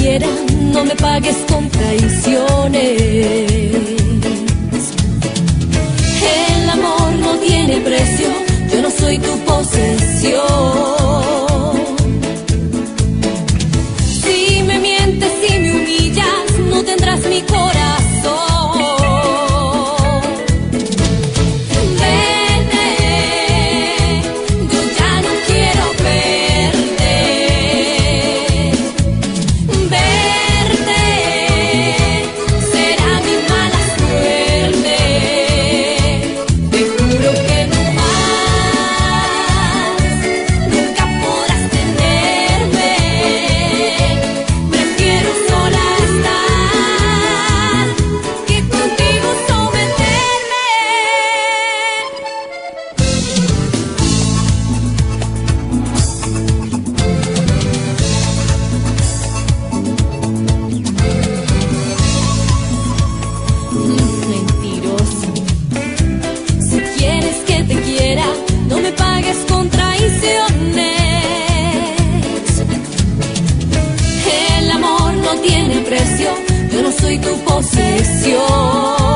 quiera, no me pagues con traiciones. El amor no tiene precio, yo no soy tu posesión. Si me mientes, si me humillas, no tendrás mi corazón. No me pagues con traiciones. El amor no tiene precio, yo no soy tu posesión.